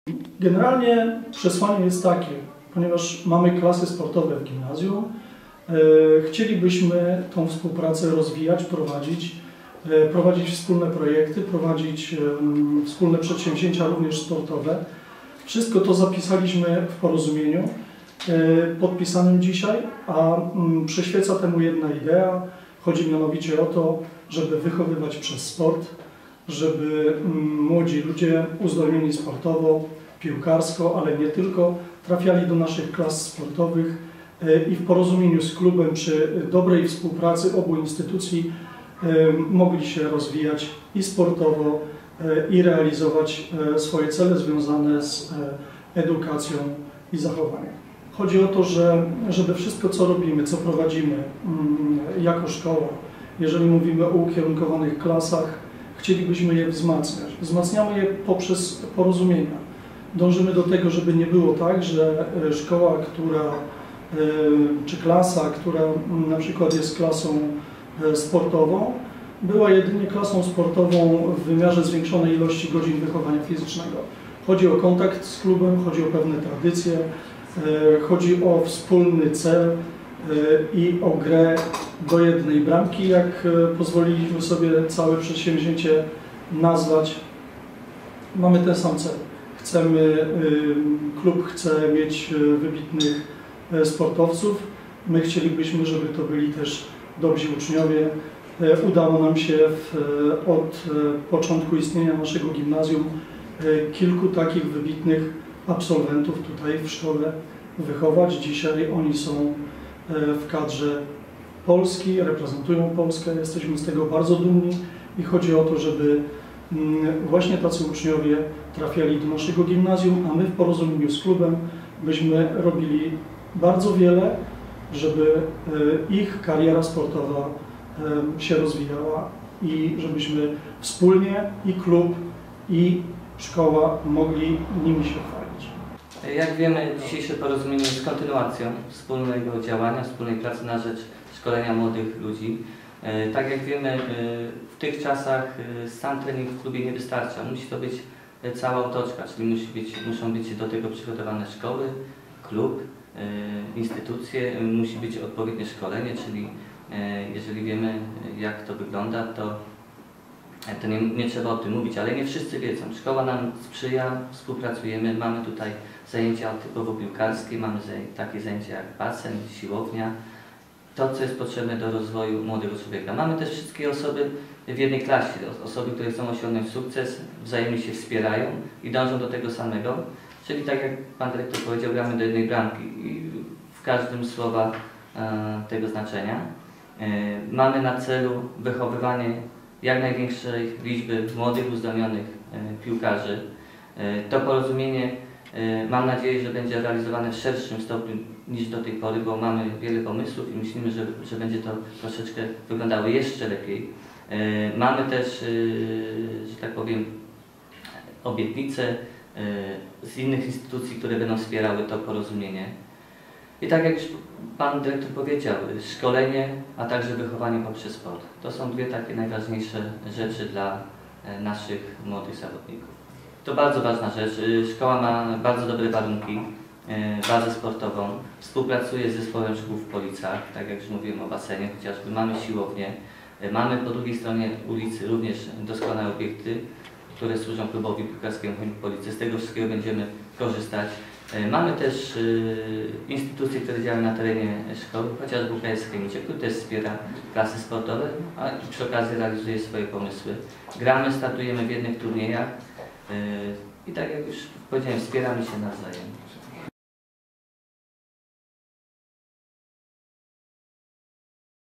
Generalnie przesłanie jest takie, ponieważ mamy klasy sportowe w gimnazjum, chcielibyśmy tą współpracę rozwijać, prowadzić wspólne projekty, prowadzić wspólne przedsięwzięcia również sportowe. Wszystko to zapisaliśmy w porozumieniu podpisanym dzisiaj, a przyświeca temu jedna idea. Chodzi mianowicie o to, żeby wychowywać przez sport, żeby młodzi ludzie uzdolnieni sportowo, piłkarsko, ale nie tylko, trafiali do naszych klas sportowych i w porozumieniu z klubem przy dobrej współpracy obu instytucji mogli się rozwijać i sportowo, i realizować swoje cele związane z edukacją i zachowaniem. Chodzi o to, żeby wszystko, co robimy, co prowadzimy jako szkoła, jeżeli mówimy o ukierunkowanych klasach, chcielibyśmy je wzmacniać. Wzmacniamy je poprzez porozumienia. Dążymy do tego, żeby nie było tak, że szkoła, czy klasa, która na przykład jest klasą sportową, była jedynie klasą sportową w wymiarze zwiększonej ilości godzin wychowania fizycznego. Chodzi o kontakt z klubem, chodzi o pewne tradycje, chodzi o wspólny cel i o grę do jednej bramki, jak pozwoliliśmy sobie całe przedsięwzięcie nazwać. Mamy ten sam cel. Klub chce mieć wybitnych sportowców. My chcielibyśmy, żeby to byli też dobrzy uczniowie. Udało nam się od początku istnienia naszego gimnazjum kilku takich wybitnych absolwentów tutaj w szkole wychować. Dzisiaj oni są w kadrze Polski, reprezentują Polskę. Jesteśmy z tego bardzo dumni i chodzi o to, żeby właśnie tacy uczniowie trafiali do naszego gimnazjum, a my w porozumieniu z klubem byśmy robili bardzo wiele, żeby ich kariera sportowa się rozwijała i żebyśmy wspólnie, i klub, i szkoła mogli nimi się chwalić. Jak wiemy, dzisiejsze porozumienie jest kontynuacją wspólnego działania, wspólnej pracy na rzecz szkolenia młodych ludzi. Tak jak wiemy, w tych czasach sam trening w klubie nie wystarcza. Musi to być cała otoczka, czyli muszą być do tego przygotowane szkoły, klub, instytucje, musi być odpowiednie szkolenie, czyli jeżeli wiemy, jak to wygląda, to nie trzeba o tym mówić, ale nie wszyscy wiedzą. Szkoła nam sprzyja, współpracujemy, mamy tutaj zajęcia typowo piłkarskie, mamy takie zajęcia jak basen, siłownia, to, co jest potrzebne do rozwoju młodego człowieka. Mamy też wszystkie osoby w jednej klasie, osoby, które chcą osiągnąć sukces, wzajemnie się wspierają i dążą do tego samego, czyli tak jak Pan Dyrektor powiedział, gramy do jednej bramki i w każdym słowa tego znaczenia. Mamy na celu wychowywanie jak największej liczby młodych, uzdolnionych piłkarzy. To porozumienie mam nadzieję, że będzie realizowane w szerszym stopniu niż do tej pory, bo mamy wiele pomysłów i myślimy, że będzie to troszeczkę wyglądało jeszcze lepiej. Mamy też, że tak powiem, obietnice z innych instytucji, które będą wspierały to porozumienie. I tak jak już Pan Dyrektor powiedział, szkolenie, a także wychowanie poprzez sport. To są dwie takie najważniejsze rzeczy dla naszych młodych zawodników. To bardzo ważna rzecz. Szkoła ma bardzo dobre warunki, bazę sportową, współpracuje z zespołem szkół w Policach, tak jak już mówiłem o basenie, chociażby mamy siłownię. Mamy po drugiej stronie ulicy również doskonałe obiekty, które służą klubowi piłkarskiemu w Policy. Z tego wszystkiego będziemy korzystać. Mamy też instytucje, które działają na terenie szkoły, chociażby UKS Chemicie, który też wspiera klasy sportowe, a przy okazji realizuje swoje pomysły. Gramy, startujemy w jednych turniejach i tak jak już powiedziałem, wspieramy się nawzajem.